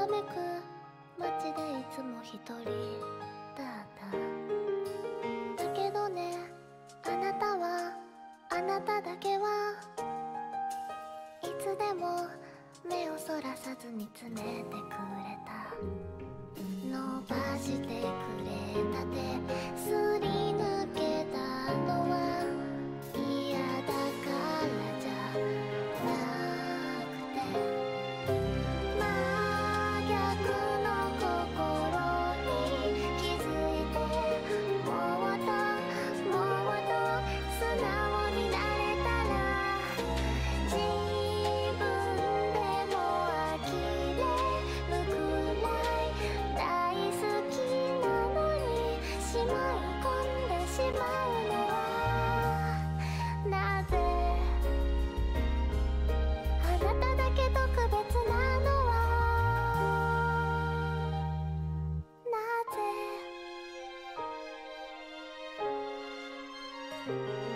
わめく街でいつも一人だった。だけどね、あなたは、あなただけはいつでも目をそらさず見つめてくれた。伸ばしてくれた手すり抜けたのは嫌だからじゃなくて、真逆の心に気づいて、もっともっと素直になれたら、自分でも呆れるくらい大好きなのにしまい込んでしまうのはなぜ。あなただけ特別なのはなぜ。